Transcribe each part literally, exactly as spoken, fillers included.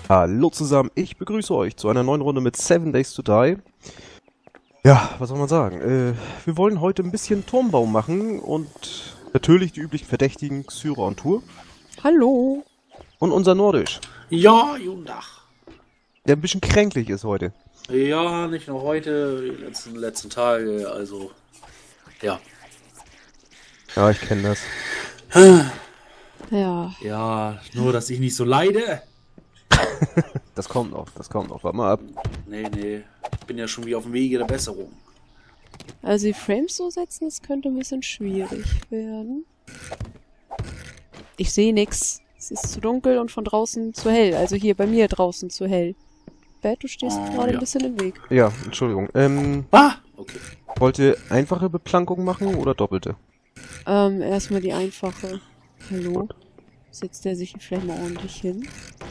Hallo zusammen, ich begrüße euch zu einer neuen Runde mit Seven Days to Die. Ja, was soll man sagen? Äh, wir wollen heute ein bisschen Turmbau machen und natürlich die üblichen Verdächtigen Xyra und Tur. Hallo. Und unser Nordisch, Ja, guten Tag. der ein bisschen kränklich ist heute. Ja, nicht nur heute, die letzten, letzten Tage, also, ja. Ja, ich kenne das. Ja. Ja, nur, dass ich nicht so leide. Das kommt noch, das kommt noch. Warte mal ab. Nee, nee, ich bin ja schon wie auf dem Wege der Besserung. Also die Frames so setzen, das könnte ein bisschen schwierig werden. Ich sehe nix. Es ist zu dunkel und von draußen zu hell. Also hier bei mir draußen zu hell. Bert, du stehst Oh, gerade ja. ein bisschen im Weg. Ja, Entschuldigung. Ähm, Ah, okay. wollt ihr einfache Beplankung machen oder doppelte? Ähm, erstmal die einfache. Hallo? Setzt der sich hier vielleicht mal ordentlich hin?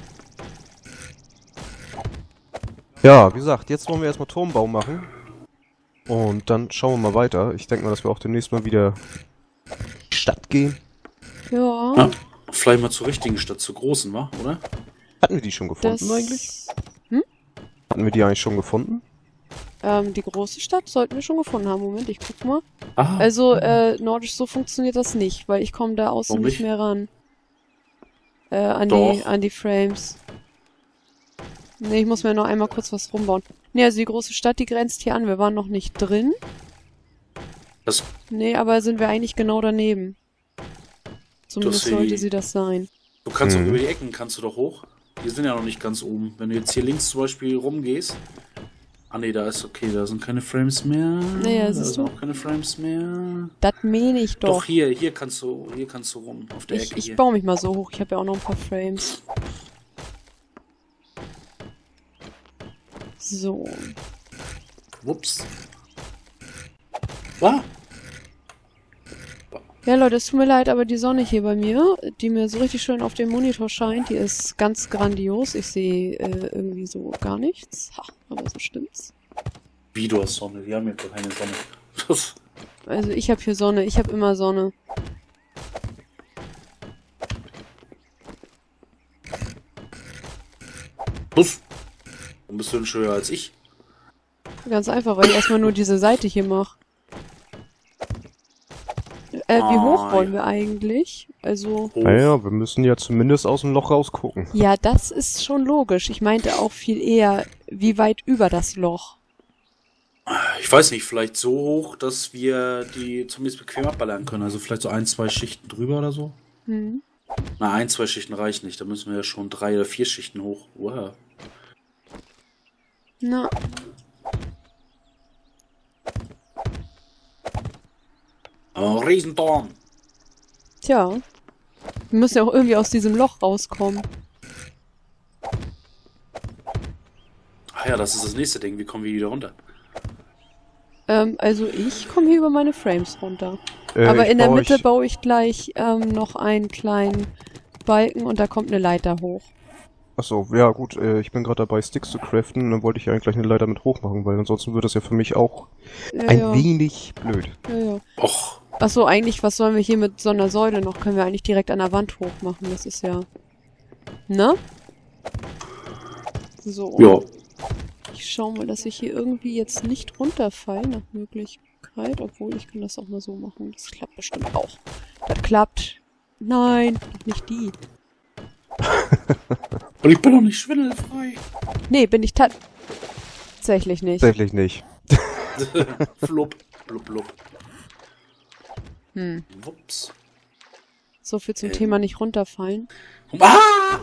Ja, wie gesagt, jetzt wollen wir erstmal Turmbau machen. Und dann schauen wir mal weiter. Ich denke mal, dass wir auch demnächst mal wieder in die Stadt gehen. Ja. Ja, vielleicht mal zur richtigen Stadt, zur großen, wa? Oder? Hatten wir die schon gefunden Das, eigentlich? Hatten wir die eigentlich schon gefunden? Ähm, die große Stadt sollten wir schon gefunden haben. Moment, ich guck mal. Ah, Also, äh, Nordisch, so funktioniert das nicht, weil ich komme da außen Warum nicht nicht? mehr ran. Äh, an die, Doch. an die Frames. Nee, ich muss mir noch einmal kurz was rumbauen. Nee, also die große Stadt, die grenzt hier an. Wir waren noch nicht drin. das, Nee, aber sind wir eigentlich genau daneben. Zumindest Das sie- sollte sie das sein. du kannst Mhm. doch über die Ecken, kannst du doch hoch. Wir sind ja noch nicht ganz oben. Wenn du jetzt hier links zum Beispiel rumgehst. Ah ne, da ist okay, da sind keine Frames mehr. Naja, da siehst sind du? auch keine Frames mehr. Das meine ich Doch, doch. hier, hier kannst du, hier kannst du rum, auf der ich Ecke ich hier. baue mich mal so hoch. Ich habe ja auch noch ein paar Frames. So. Ups. Ah, Ja, Leute, es tut mir leid, aber die Sonne hier bei mir, die mir so richtig schön auf dem Monitor scheint, die ist ganz grandios. Ich sehe äh, irgendwie so gar nichts. Ha, aber so stimmt's. wie du hast Sonne, wir haben ja gar keine Sonne. Das, Also ich habe hier Sonne, ich habe immer Sonne. das. Warum bist du denn schöner als ich? Ganz einfach, weil ich erstmal nur diese Seite hier mache. Äh, wie Ah, hoch wollen ja. wir eigentlich? Also, Hoch. Naja, wir müssen ja zumindest aus dem Loch rausgucken. ja, das ist schon logisch. Ich meinte auch viel eher, wie weit über das Loch. Ich weiß nicht, vielleicht so hoch, dass wir die zumindest bequem abballern können. Also vielleicht so ein, zwei Schichten drüber oder so. Hm. Na, ein, zwei Schichten reicht nicht. Da müssen wir ja schon drei oder vier Schichten hoch. Wow. Na, Oh, Riesentorn. tja. Wir müssen ja auch irgendwie aus diesem Loch rauskommen. Ach ja, das ist das nächste Ding. Wie kommen wir wieder runter? Ähm, also ich komme hier über meine Frames runter. Äh, Aber ich in der baue Mitte euch- baue ich gleich ähm, noch einen kleinen Balken und da kommt eine Leiter hoch. Achso, ja gut, äh, ich bin gerade dabei, Sticks zu craften, und dann wollte ich eigentlich gleich eine Leiter mit hoch machen, weil ansonsten wird das ja für mich auch Ja, ein ja, wenig blöd. ja, ja. Och, Achso, eigentlich, was sollen wir hier mit so einer Säule noch? Können wir eigentlich direkt an der Wand hoch machen. Das ist ja... Ne? So. ja. Ich schau mal, dass ich hier irgendwie jetzt nicht runterfalle nach Möglichkeit. Obwohl, ich kann das auch mal so machen. Das klappt bestimmt auch. Das klappt. Nein, doch nicht die. Und ich bin noch nicht schwindelfrei. Nee, bin ich tat- tatsächlich nicht. Tatsächlich nicht. Flupp, blub, blub. Hm. Wups. So viel zum Ähm. Thema nicht runterfallen. Ah!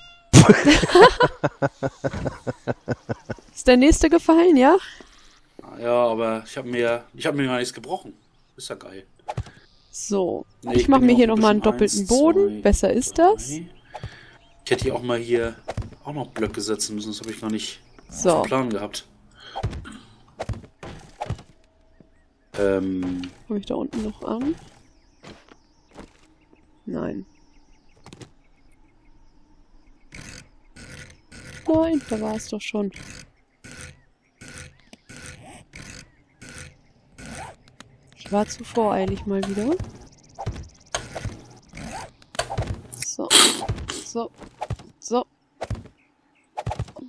Ist der nächste gefallen, ja? Ja, aber ich habe mir, ich habe mir gar nichts gebrochen. Ist ja geil. So. Nee, ich ich mache bin mir auch hier ein nochmal einen bisschen doppelten eins, Boden. zwei, Besser ist das. drei. Ich hätte hier auch mal hier auch noch Blöcke setzen müssen. Das habe ich gar nicht So. auf dem Plan gehabt. Ähm, Komme ich da unten noch an? Nein. Nein, da war es doch schon. Ich war zu voreilig mal wieder. So. So. So.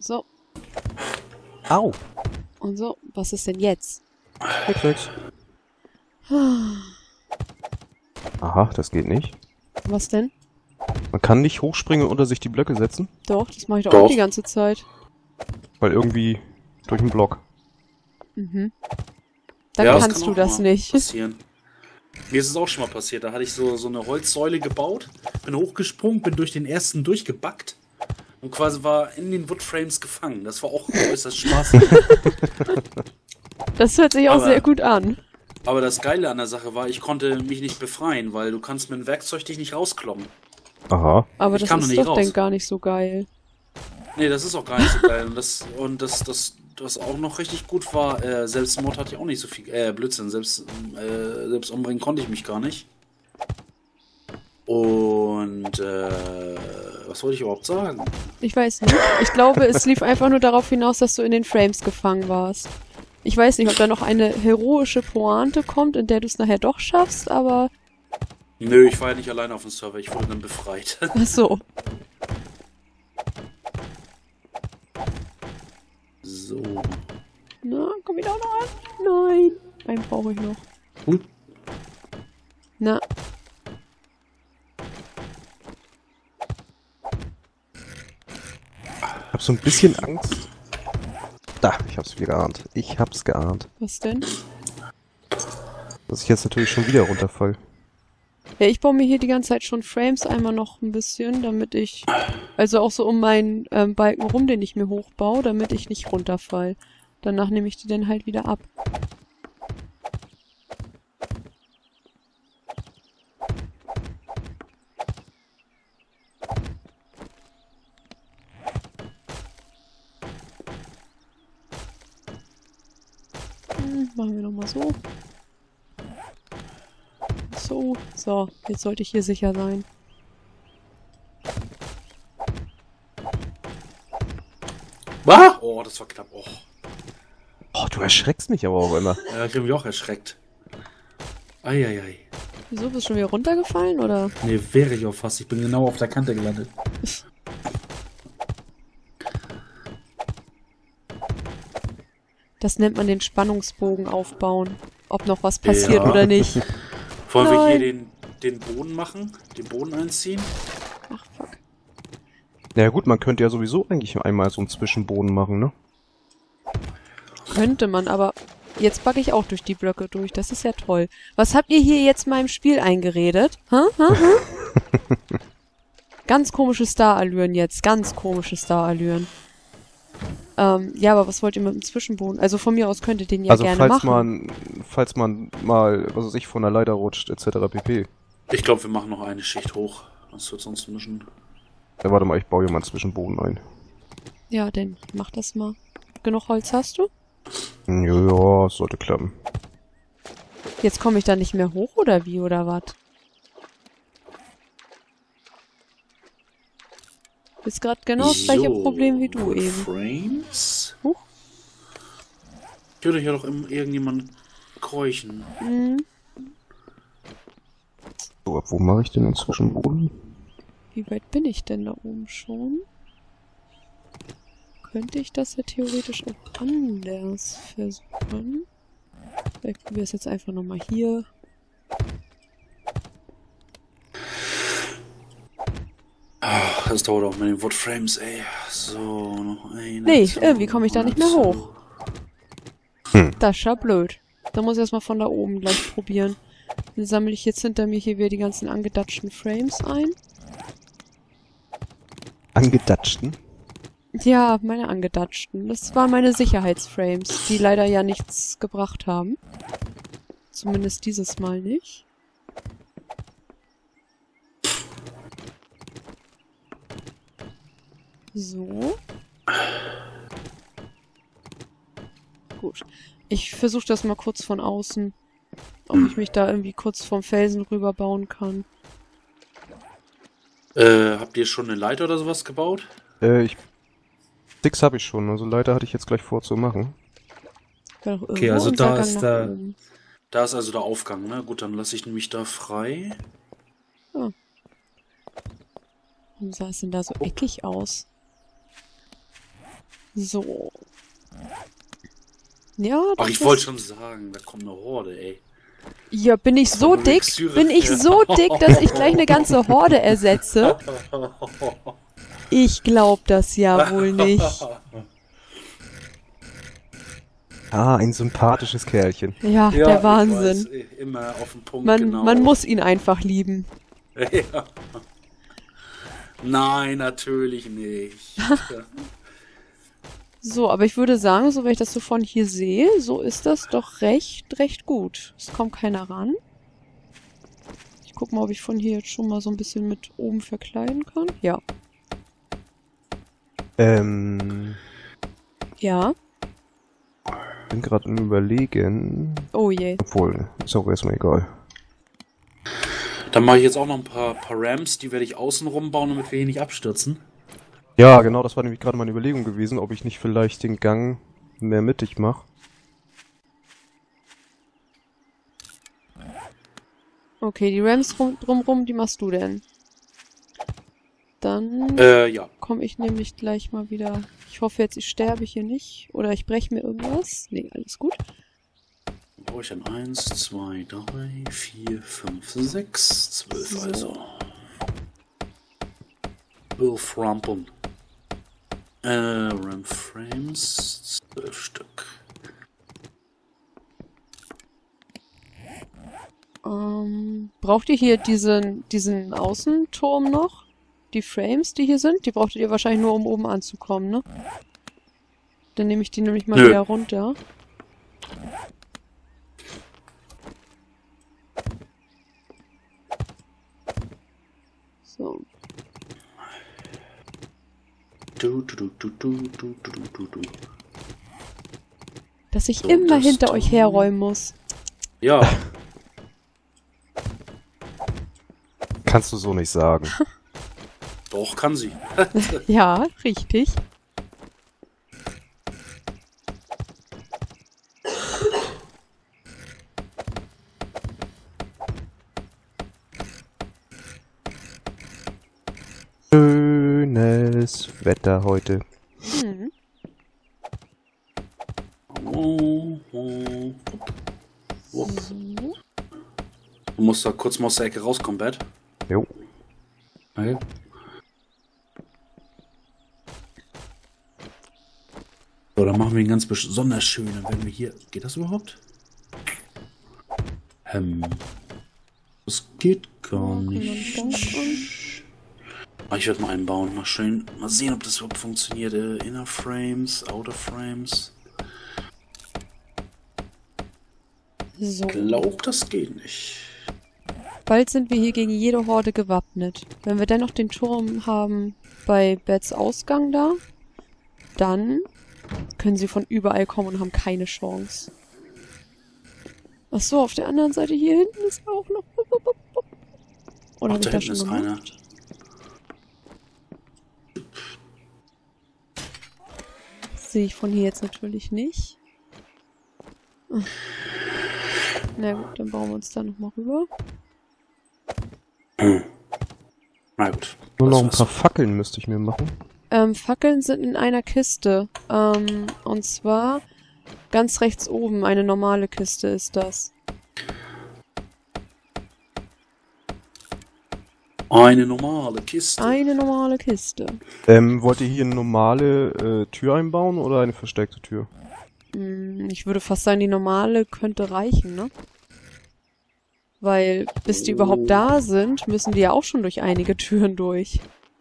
So. Au! Und so. Was ist denn jetzt? Nix, nix. Aha, das geht nicht. Was denn? Man kann nicht hochspringen und unter sich die Blöcke setzen, Doch, das mache ich doch, Doch. auch die ganze Zeit. weil irgendwie durch den Block. Mhm. Dann Ja, das kannst kann du auch das mal nicht. Passieren. Mir ist es auch schon mal passiert. Da hatte ich so, so eine Holzsäule gebaut, bin hochgesprungen, bin durch den ersten durchgebackt und quasi war in den Woodframes gefangen. Das war auch äußerst spaßig. Das hört sich auch Aber- sehr gut an. Aber das Geile an der Sache war, ich konnte mich nicht befreien, weil du kannst mit dem Werkzeug dich nicht rauskloppen. Aha. Aber Ich das kam noch ist nicht doch raus. dann gar nicht so geil. Nee, das ist auch gar nicht so geil. Und das, und das, das, was auch noch richtig gut war, äh, Selbstmord hatte ich auch nicht so viel. Äh, Blödsinn, selbst, äh, selbst umbringen konnte ich mich gar nicht. Und, äh, was wollte ich überhaupt sagen? Ich weiß nicht. Ich glaube, es lief einfach nur darauf hinaus, dass du in den Frames gefangen warst. Ich weiß nicht, ob da noch eine heroische Pointe kommt, in der du es nachher doch schaffst, aber... Nö, ich war ja nicht alleine auf dem Server, ich wurde dann befreit. Ach so. So. Na, komm wieder noch an. Nein. Einen brauche ich noch. Cool. Na, Ich hab so ein bisschen Angst. Da, ich hab's wieder geahnt. Ich hab's geahnt. was denn? Dass ich jetzt natürlich schon wieder runterfall. Ja, ich baue mir hier die ganze Zeit schon Frames einmal noch ein bisschen, damit ich... Also auch so um meinen ähm, Balken rum, den ich mir hochbaue, damit ich nicht runterfall. Danach nehme ich die dann halt wieder ab. Hm, machen wir nochmal so. So, so, jetzt sollte ich hier sicher sein. Was? Oh, das war knapp. Oh. Oh, du erschreckst mich aber auch immer. Ja, ich hab mich auch erschreckt. Eieiei. Wieso, bist du schon wieder runtergefallen, oder? Nee, wäre ich auch fast. Ich bin genau auf der Kante gelandet. Das nennt man den Spannungsbogen aufbauen. Ob noch was passiert Ja. oder nicht. Wollen wir Nein. hier den, den Boden machen? Den Boden einziehen? Ach, fuck. Ja gut, man könnte ja sowieso eigentlich einmal so einen Zwischenboden machen, ne? Könnte man, aber jetzt backe ich auch durch die Blöcke durch. Das ist ja toll. Was habt ihr hier jetzt meinem Spiel eingeredet? Hä? Hä? Hä? Ganz komische Star-Allüren jetzt. Ganz komische Star-Allüren. Ähm, ja, aber was wollt ihr mit dem Zwischenboden? Also von mir aus könnt ihr den ja also gerne falls machen. man, falls man mal, was weiß ich, von der Leiter rutscht, et cetera pp. Ich glaube, wir machen noch eine Schicht hoch. Das wird sonst ein bisschen... Ja, warte mal, ich baue hier mal einen Zwischenboden ein. Ja, dann mach das mal. Genug Holz hast du? Ja, es sollte klappen. Jetzt komme ich da nicht mehr hoch oder wie oder was? Ist gerade genau das gleiche So, Problem wie du eben. Frames? Huch. Ich würde hier doch im- irgendjemand keuchen. Hm, So, ab wo mache ich denn den Zwischenboden? wie weit bin ich denn da oben schon? Könnte ich das ja theoretisch auch anders versuchen? Ich probiere es jetzt einfach nochmal hier. Ach, das dauert auch mit den Woodframes, ey. So, noch eine. Nee, zwei, irgendwie komme ich da nicht mehr zwei. hoch. Hm. Das ist ja blöd. Da muss ich erstmal von da oben gleich probieren. Dann sammle ich jetzt hinter mir hier wieder die ganzen angedatschten Frames ein. Angedatschten? Ja, meine angedatschten. Das waren meine Sicherheitsframes, die leider ja nichts gebracht haben. Zumindest dieses Mal nicht. So. Gut. Ich versuche das mal kurz von außen. Ob ich mich da irgendwie kurz vom Felsen rüber bauen kann. Äh, habt ihr schon eine Leiter oder sowas gebaut? Äh, ich... Sticks habe ich schon, also Leiter hatte ich jetzt gleich vor zu machen. Wäre doch Okay, irgendwo also unser da Gang ist nach da- oben. Da ist also der Aufgang, ne? Gut, dann lasse ich mich da frei. Warum sah es denn da so eckig aus? So. Ja, Ach, das ich ist- wollte schon sagen, da kommt eine Horde, ey. Ja, bin ich so Nur dick, Syrer- bin ich so dick, dass ich gleich eine ganze Horde ersetze? Ich glaub das ja wohl nicht. Ah, ein sympathisches Kerlchen. Ja, Ja, der ich Wahnsinn. weiß, immer auf den Punkt, Man, genau. man muss ihn einfach lieben. Ja. Nein, natürlich nicht. So, aber ich würde sagen, so wenn ich das so von hier sehe, so ist das doch recht, recht gut. Es kommt keiner ran. Ich guck mal, ob ich von hier jetzt schon mal so ein bisschen mit oben verkleiden kann. Ja. Ähm, Ja. bin gerade im Überlegen. Oh je. Obwohl, ist auch erstmal egal. Dann mache ich jetzt auch noch ein paar, paar Ramps, die werde ich außen rumbauen, damit wir hier nicht abstürzen. Ja, genau, das war nämlich gerade meine Überlegung gewesen, ob ich nicht vielleicht den Gang mehr mittig mache. Okay, die Rams rum, drumrum, die machst du denn? Dann Äh, ja. komme ich nämlich gleich mal wieder. Ich hoffe jetzt, ich sterbe hier nicht. Oder ich breche mir irgendwas. Nee, alles gut. Dann brauche ich dann eins, zwei, drei, vier, fünf, sechs, zwölf, So. also. zwölf Rampeln. Äh, Ramp Frames, zwölf Stück. Ähm, braucht ihr hier diesen, diesen Außenturm noch? Die Frames, die hier sind? Die brauchtet ihr wahrscheinlich nur, um oben anzukommen, ne? Dann nehme ich die nämlich mal Nö. wieder runter. So. Du, du, du, du, du, du, du, du, du. Dass ich So, immer das hinter euch tun- herräumen muss. Ja, Kannst du so nicht sagen. doch, kann sie. Ja, richtig. Schönes Wetter heute. Hm. Oh, oh. Wupp. So. Du musst da kurz mal aus der Ecke rauskommen, Bert. Jo. Okay. So, dann machen wir ihn ganz besonders schön. Dann werden wir hier... Geht das überhaupt? Ähm... Das geht gar Ja, kann man nicht. ganz an. Ah, ich werde mal einbauen. Mal schön... Mal sehen, ob das überhaupt funktioniert. Äh, Inner Frames, Outer Frames. So. Glaub, das geht nicht. Bald sind wir hier gegen jede Horde gewappnet. Wenn wir dennoch den Turm haben bei Bets Ausgang da, dann können sie von überall kommen und haben keine Chance. Ach so, auf der anderen Seite hier hinten ist auch noch... Oder Ach, hab da ich das hinten schon ist einer. gemacht? Sehe ich von hier jetzt natürlich nicht. Ach. Na gut, dann bauen wir uns da nochmal rüber. Na gut. Nur Das noch ein war's. paar Fackeln müsste ich mir machen. Ähm, Fackeln sind in einer Kiste. Ähm, und zwar ganz rechts oben. Eine normale Kiste ist das. Eine normale Kiste. Eine normale Kiste. Ähm, wollt ihr hier eine normale äh, Tür einbauen oder eine versteckte Tür? Hm, ich würde fast sagen, die normale könnte reichen, ne? Weil, bis die überhaupt da sind, müssen die ja auch schon durch einige Türen durch.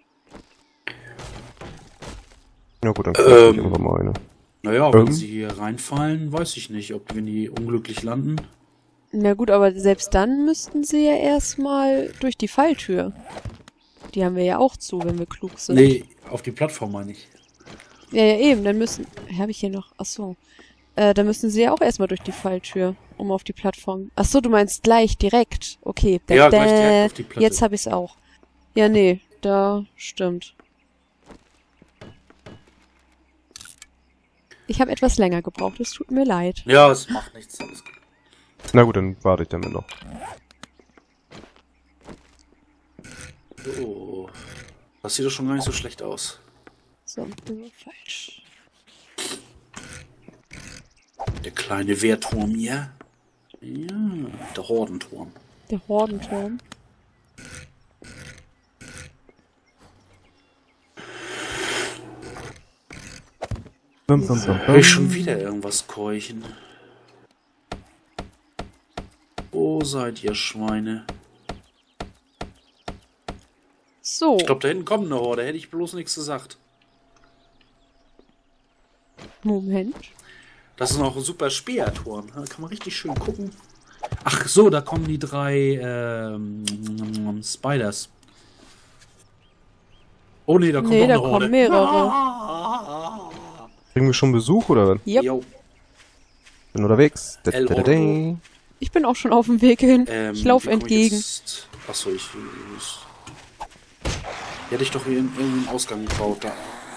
Ja gut, dann kaufe ich Ähm. einfach mal eine. Naja, wenn Ähm. sie hier reinfallen, weiß ich nicht, ob wenn die unglücklich landen. Na gut, aber selbst dann müssten sie ja erstmal durch die Falltür. Die haben wir ja auch zu, wenn wir klug sind. Nee, auf die Plattform meine ich. Ja, ja, eben, dann müssen... Habe ich hier noch... Ach so. Äh, dann müssen sie ja auch erstmal durch die Falltür, um auf die Plattform... Ach so, du meinst gleich direkt. Okay. Ja, gleich direkt auf die Platte. Jetzt habe ich's auch. Ja, nee, da stimmt. Ich habe etwas länger gebraucht, es tut mir leid. Ja, es macht nichts. Alles gut. Na gut, dann warte ich damit noch. So. Das sieht doch schon gar nicht so schlecht aus. So, das war falsch. Der kleine Wehrturm hier. Ja, der Hordenturm. Der Hordenturm. Bum, bum, bum, Hör ich schon wieder irgendwas keuchen. Wo seid ihr Schweine? So. Ich glaube, da hinten kommt eine Horde. Hätte ich bloß nichts gesagt. Moment. Das ist noch ein super Speerturm. Da kann man richtig schön gucken. Ach so, da kommen die drei ähm, Spiders. Oh nee, da kommt Nee, noch da eine Horde. kommen mehrere. Kriegen wir schon Besuch, oder was? Yep. Jo. Bin unterwegs. Da, El da, da, da. Hordo. Ich bin auch schon auf dem Weg hin. Ähm, ich laufe wie komm entgegen. jetzt- Achso, ich. ich die hätte ich doch hier in irgendeinen Ausgang gebaut. Da.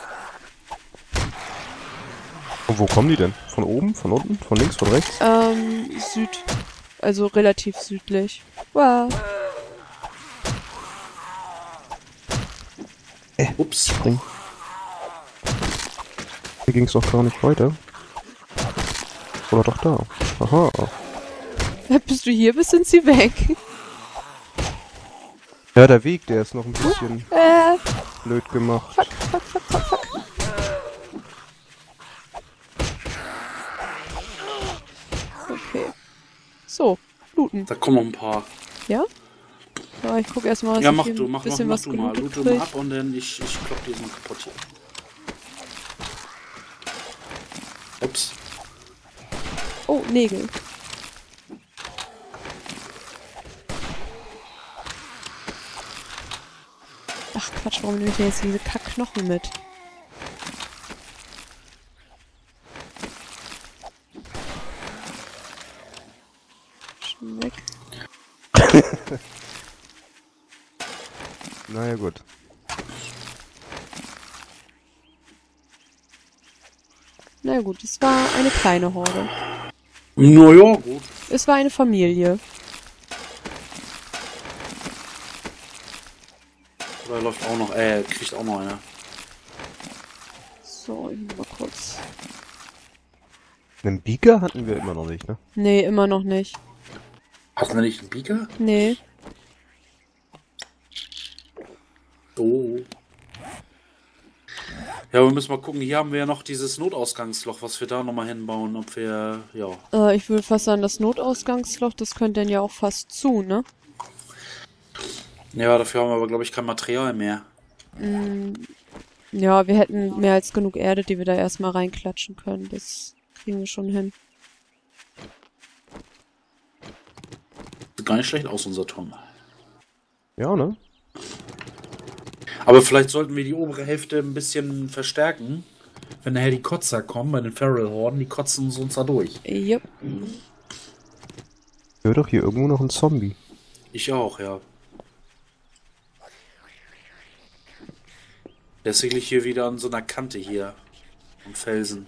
Und wo kommen die denn? Von oben? Von unten? Von links? Von rechts? Ähm, Süd. Also relativ südlich. Wow. Ups. Spring. Hier ging es doch gar nicht weiter. Oder doch da? Aha. Bist du hier, bist sind sie weg. Ja, der Weg, der ist noch ein bisschen Äh, blöd gemacht. fuck, fuck, fuck, fuck, fuck. Okay. So, looten. Da kommen noch ein paar. Ja? Ja, ich guck erstmal, was Ja, ich mach hier du, ein mach, mach, bisschen mach was du mal. gelootet Loot du mal krieg. ab und dann ich, ich klopp diesen kaputt hier. Ups. Oh, Nägel. Ach Quatsch, warum nehme ich denn jetzt diese Kackknochen mit? Schon weg. Naja, gut. Na gut, es war eine kleine Horde. Naja, gut. Es war eine Familie. Da läuft auch noch, äh, kriegt auch noch einer. So, ich muss mal kurz. Einen Beaker hatten wir immer noch nicht, ne? Nee, immer noch nicht. Hatten wir nicht einen Beaker? Nee. Oh. Ja, wir müssen mal gucken. Hier haben wir ja noch dieses Notausgangsloch, was wir da nochmal hinbauen. Ob wir, ja. Äh, ich würde fast sagen, das Notausgangsloch, das könnte dann ja auch fast zu, ne? Ja, dafür haben wir aber, glaube ich, kein Material mehr. Mm, ja, wir hätten mehr als genug Erde, die wir da erstmal reinklatschen können. Das kriegen wir schon hin. Sieht gar nicht schlecht aus, unser Turm. Ja, ne? Aber vielleicht sollten wir die obere Hälfte ein bisschen verstärken. Wenn nachher die Kotzer kommen, bei den Feral-Horden, die kotzen uns da durch. Jupp. Ich höre doch hier irgendwo noch ein Zombie. Ich auch, ja. Deswegen liegt hier wieder an so einer Kante hier. Und Felsen.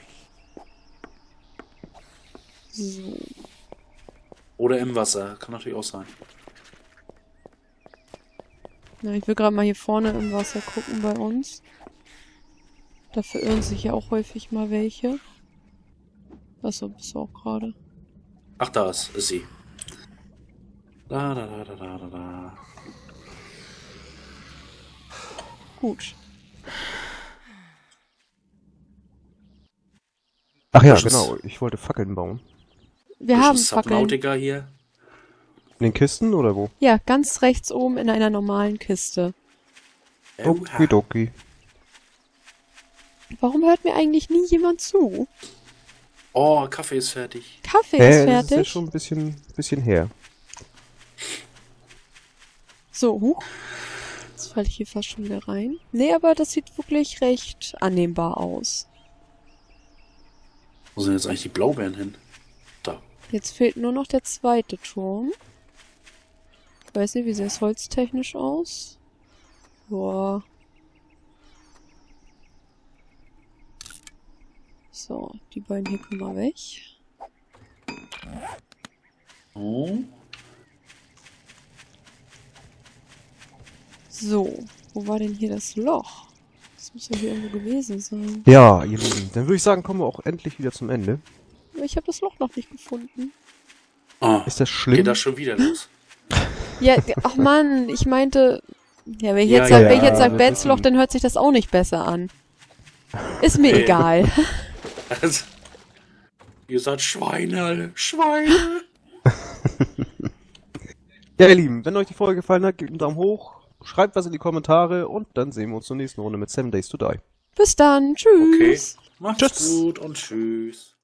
So. Oder im Wasser. Kann natürlich auch sein. Na, ich will gerade mal hier vorne im Wasser gucken bei uns. Da verirren sich ja auch häufig mal welche. Achso, bist du auch gerade. Ach, da ist, ist sie. Da, da, da, da, da, da, da. Gut. Ach ja, Das ist- genau. Ich wollte Fackeln bauen. Wir Bisschen haben Fackeln. Subnautica hier. In den Kisten oder wo? Ja, ganz rechts oben in einer normalen Kiste. Okidoki. Warum hört mir eigentlich nie jemand zu? Oh, Kaffee ist fertig. Kaffee Äh, ist das ist ja fertig. schon ein bisschen, bisschen her. So, huch. Jetzt falle ich hier fast schon wieder rein. Nee, aber das sieht wirklich recht annehmbar aus. Wo sind jetzt eigentlich die Blaubeeren hin? Da. Jetzt fehlt nur noch der zweite Turm. Ich weiß nicht, wie sieht das holztechnisch aus? Boah. So, die beiden hier können wir weg. Oh. So, wo war denn hier das Loch? Das muss ja hier irgendwo gewesen sein. Ja, ihr Lieben. Dann würde ich sagen, kommen wir auch endlich wieder zum Ende. Ich habe das Loch noch nicht gefunden. Oh, Ist das schlimm? geht das schon wieder los? Ja, ach Mann, ich meinte... Ja, wenn ich Ja, jetzt sage, ja, wenn ich jetzt sag wir Betsloch, wissen. dann hört sich das auch nicht besser an. Ist mir Nee. egal. Also, ihr seid Schweine, Schweine. Ja, ihr Lieben, wenn euch die Folge gefallen hat, gebt einen Daumen hoch, schreibt was in die Kommentare und dann sehen wir uns zur nächsten Runde mit Seven Days to Die. Bis dann. Okay, Tschüss. macht's Tschüss. gut und tschüss.